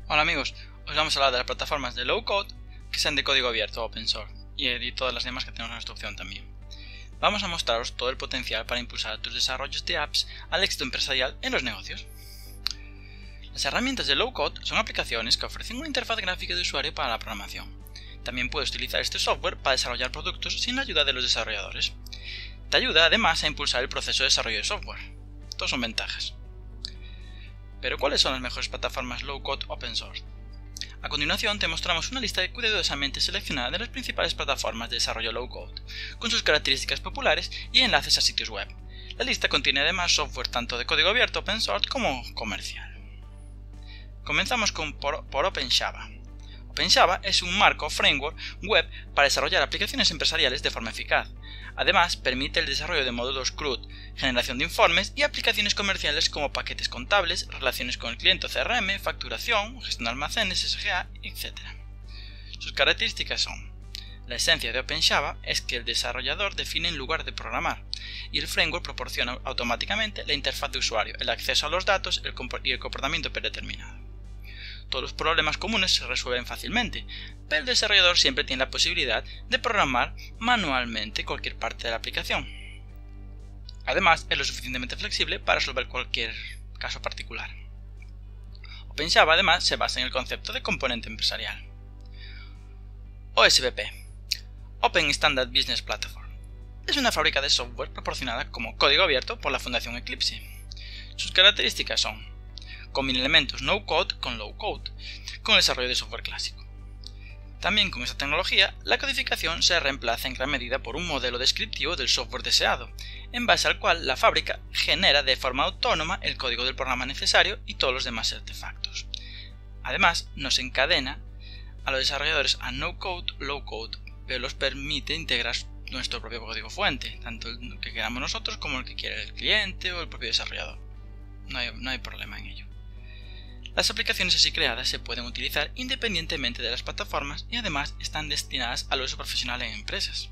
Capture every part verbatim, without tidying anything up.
Hola amigos, os vamos a hablar de las plataformas de low code que sean de código abierto open source y de todas las demás que tenemos a nuestra opción también. Vamos a mostraros todo el potencial para impulsar tus desarrollos de apps al éxito empresarial en los negocios. Las herramientas de low code son aplicaciones que ofrecen una interfaz gráfica de usuario para la programación. También puedes utilizar este software para desarrollar productos sin la ayuda de los desarrolladores. Te ayuda además a impulsar el proceso de desarrollo de software. Todos son ventajas. Pero ¿cuáles son las mejores plataformas low code open source? A continuación te mostramos una lista cuidadosamente seleccionada de las principales plataformas de desarrollo low code, con sus características populares y enlaces a sitios web. La lista contiene además software tanto de código abierto open source como comercial. Comenzamos con por, por OpenJava. OpenJava es un marco framework web para desarrollar aplicaciones empresariales de forma eficaz. Además, permite el desarrollo de módulos C R U D, generación de informes y aplicaciones comerciales como paquetes contables, relaciones con el cliente o C R M, facturación, gestión de almacenes, S G A, etcétera. Sus características son: la esencia de OpenJava es que el desarrollador define en lugar de programar, y el framework proporciona automáticamente la interfaz de usuario, el acceso a los datos y el comportamiento predeterminado. Todos los problemas comunes se resuelven fácilmente, pero el desarrollador siempre tiene la posibilidad de programar manualmente cualquier parte de la aplicación. Además, es lo suficientemente flexible para resolver cualquier caso particular. OpenJava además se basa en el concepto de componente empresarial. O S B P, Open Standard Business Platform, es una fábrica de software proporcionada como código abierto por la Fundación Eclipse. Sus características son: combina elementos no-code con low-code, con el desarrollo de software clásico. También con esta tecnología, la codificación se reemplaza en gran medida por un modelo descriptivo del software deseado, en base al cual la fábrica genera de forma autónoma el código del programa necesario y todos los demás artefactos. Además, nos encadena a los desarrolladores a no-code, low-code, pero los permite integrar nuestro propio código fuente, tanto el que queramos nosotros como el que quiere el cliente o el propio desarrollador. No hay, no hay problema en ello. Las aplicaciones así creadas se pueden utilizar independientemente de las plataformas y además están destinadas al uso profesional en empresas.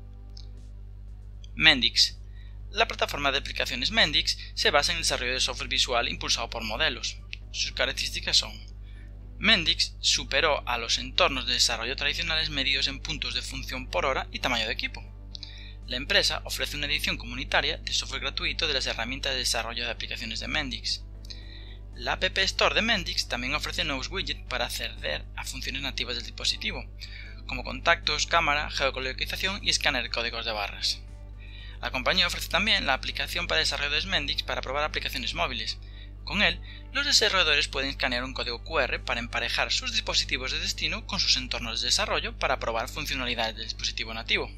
Mendix. La plataforma de aplicaciones Mendix se basa en el desarrollo de software visual impulsado por modelos. Sus características son: Mendix superó a los entornos de desarrollo tradicionales medidos en puntos de función por hora y tamaño de equipo. La empresa ofrece una edición comunitaria de software gratuito de las herramientas de desarrollo de aplicaciones de Mendix. La App Store de Mendix también ofrece nuevos widgets para acceder a funciones nativas del dispositivo, como contactos, cámara, geolocalización y escáner de códigos de barras. La compañía ofrece también la aplicación para desarrolladores Mendix para probar aplicaciones móviles. Con él, los desarrolladores pueden escanear un código Q R para emparejar sus dispositivos de destino con sus entornos de desarrollo para probar funcionalidades del dispositivo nativo.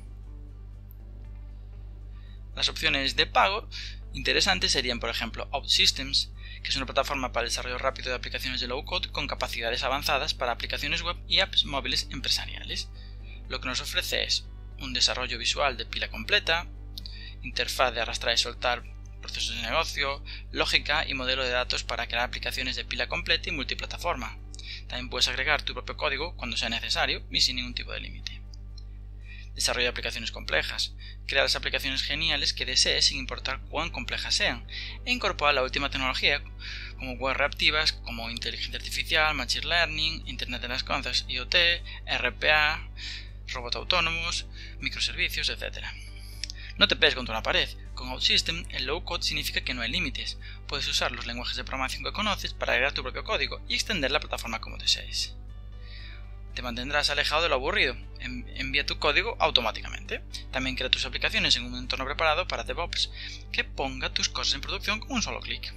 Las opciones de pago interesantes serían, por ejemplo, OutSystems, que es una plataforma para el desarrollo rápido de aplicaciones de low code con capacidades avanzadas para aplicaciones web y apps móviles empresariales. Lo que nos ofrece es un desarrollo visual de pila completa, interfaz de arrastrar y soltar procesos de negocio, lógica y modelo de datos para crear aplicaciones de pila completa y multiplataforma. También puedes agregar tu propio código cuando sea necesario y sin ningún tipo de límite. Desarrollo de aplicaciones complejas. Crea las aplicaciones geniales que desees sin importar cuán complejas sean, e incorpora la última tecnología como web reactivas como inteligencia artificial, machine learning, internet de las cosas, IoT, R P A, robots autónomos, microservicios, etcétera. No te pegues contra una pared. Con OutSystems, el low code significa que no hay límites. Puedes usar los lenguajes de programación que conoces para agregar tu propio código y extender la plataforma como desees. Te mantendrás alejado de lo aburrido. Envía tu código automáticamente. También crea tus aplicaciones en un entorno preparado para DevOps que ponga tus cosas en producción con un solo clic.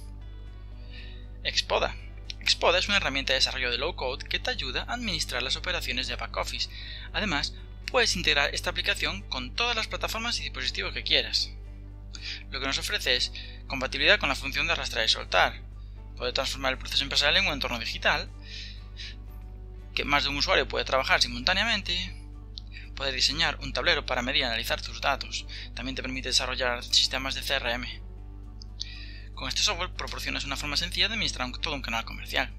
Xpoda. Xpoda es una herramienta de desarrollo de low code que te ayuda a administrar las operaciones de backoffice. Además, puedes integrar esta aplicación con todas las plataformas y dispositivos que quieras. Lo que nos ofrece es compatibilidad con la función de arrastrar y soltar. Puede transformar el proceso empresarial en un entorno digital, que más de un usuario puede trabajar simultáneamente. Puedes diseñar un tablero para medir y analizar tus datos. También te permite desarrollar sistemas de C R M. Con este software proporcionas una forma sencilla de administrar un, todo un canal comercial.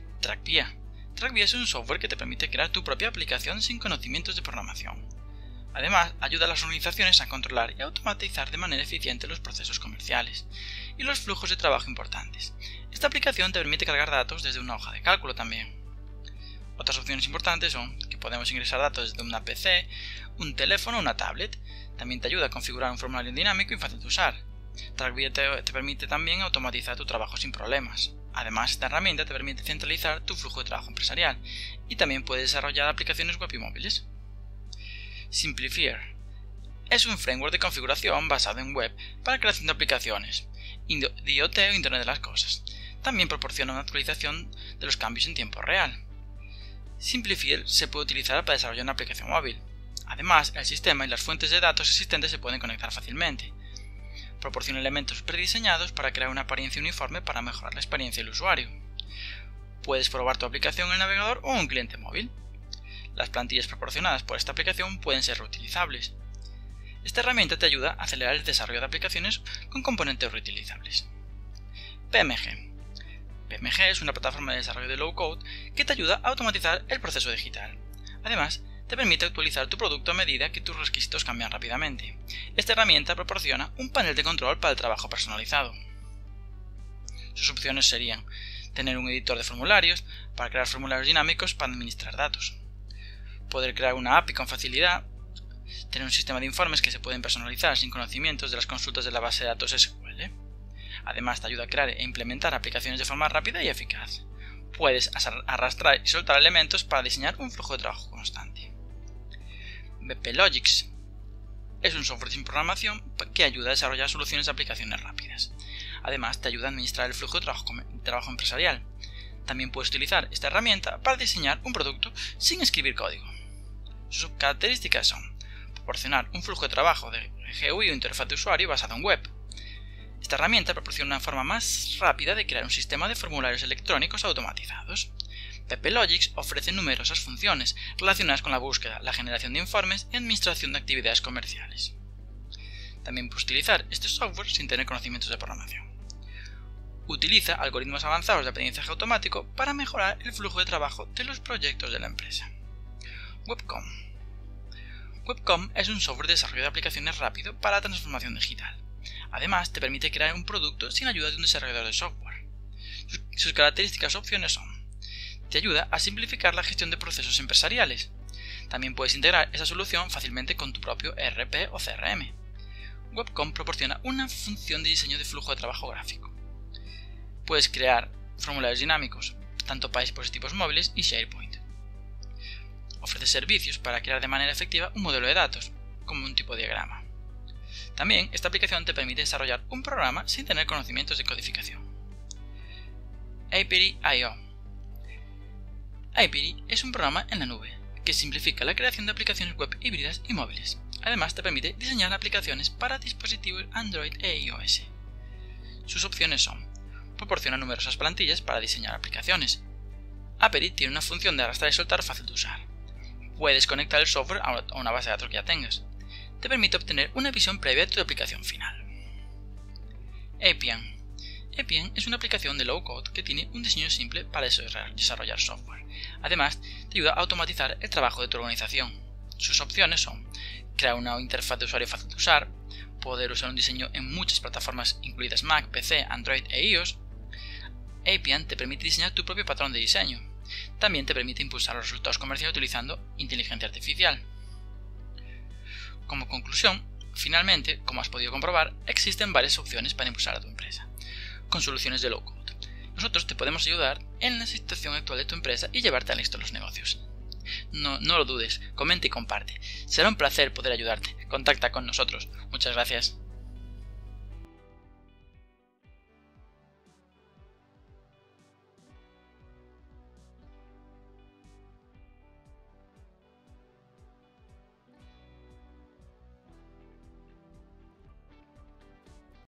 TrackVia. TrackVia es un software que te permite crear tu propia aplicación sin conocimientos de programación. Además, ayuda a las organizaciones a controlar y automatizar de manera eficiente los procesos comerciales y los flujos de trabajo importantes. Esta aplicación te permite cargar datos desde una hoja de cálculo también. Otras opciones importantes son que podemos ingresar datos desde una P C, un teléfono o una tablet. También te ayuda a configurar un formulario dinámico y fácil de usar. TrackView te, te permite también automatizar tu trabajo sin problemas. Además, esta herramienta te permite centralizar tu flujo de trabajo empresarial y también puedes desarrollar aplicaciones web y móviles. Simplifier es un framework de configuración basado en web para creación de aplicaciones, de IoT o Internet de las Cosas. También proporciona una actualización de los cambios en tiempo real. Simplifier se puede utilizar para desarrollar una aplicación móvil. Además, el sistema y las fuentes de datos existentes se pueden conectar fácilmente. Proporciona elementos prediseñados para crear una apariencia uniforme para mejorar la experiencia del usuario. Puedes probar tu aplicación en el navegador o en un cliente móvil. Las plantillas proporcionadas por esta aplicación pueden ser reutilizables. Esta herramienta te ayuda a acelerar el desarrollo de aplicaciones con componentes reutilizables. P M G. P M G es una plataforma de desarrollo de low-code que te ayuda a automatizar el proceso digital. Además, te permite actualizar tu producto a medida que tus requisitos cambian rápidamente. Esta herramienta proporciona un panel de control para el trabajo personalizado. Sus opciones serían tener un editor de formularios para crear formularios dinámicos para administrar datos, poder crear una A P I con facilidad, tener un sistema de informes que se pueden personalizar sin conocimientos de las consultas de la base de datos S Q L. Además, te ayuda a crear e implementar aplicaciones de forma rápida y eficaz. Puedes arrastrar y soltar elementos para diseñar un flujo de trabajo constante. B P Logics es un software sin programación que ayuda a desarrollar soluciones de aplicaciones rápidas. Además, te ayuda a administrar el flujo de trabajo, de trabajo empresarial. También puedes utilizar esta herramienta para diseñar un producto sin escribir código. Sus características son proporcionar un flujo de trabajo de G U I o interfaz de usuario basado en web. Esta herramienta proporciona una forma más rápida de crear un sistema de formularios electrónicos automatizados. P P Logics ofrece numerosas funciones relacionadas con la búsqueda, la generación de informes y administración de actividades comerciales. También puedes utilizar este software sin tener conocimientos de programación. Utiliza algoritmos avanzados de aprendizaje automático para mejorar el flujo de trabajo de los proyectos de la empresa. Webcom. Webcom es un software de desarrollo de aplicaciones rápido para la transformación digital. Además, te permite crear un producto sin ayuda de un desarrollador de software. Sus, sus características o opciones son: te ayuda a simplificar la gestión de procesos empresariales. También puedes integrar esa solución fácilmente con tu propio E R P o C R M. Webcom proporciona una función de diseño de flujo de trabajo gráfico. Puedes crear formularios dinámicos, tanto para dispositivos móviles y SharePoint. Ofrece servicios para crear de manera efectiva un modelo de datos, como un tipo de diagrama. También, esta aplicación te permite desarrollar un programa sin tener conocimientos de codificación. Apiary punto i o. Apiary es un programa en la nube que simplifica la creación de aplicaciones web híbridas y móviles. Además, te permite diseñar aplicaciones para dispositivos Android e iOS. Sus opciones son: proporciona numerosas plantillas para diseñar aplicaciones. Apiary tiene una función de arrastrar y soltar fácil de usar. Puedes conectar el software a una base de datos que ya tengas. Te permite obtener una visión previa de tu aplicación final. Appian. Appian es una aplicación de low-code que tiene un diseño simple para desarrollar software. Además, te ayuda a automatizar el trabajo de tu organización. Sus opciones son: crear una interfaz de usuario fácil de usar, poder usar un diseño en muchas plataformas incluidas Mac, P C, Android e iOS. Appian te permite diseñar tu propio patrón de diseño. También te permite impulsar los resultados comerciales utilizando inteligencia artificial. Como conclusión, finalmente, como has podido comprobar, existen varias opciones para impulsar a tu empresa, con soluciones de low-code. Nosotros te podemos ayudar en la situación actual de tu empresa y llevarte al éxito en los negocios. No, no lo dudes, comenta y comparte. Será un placer poder ayudarte. Contacta con nosotros. Muchas gracias.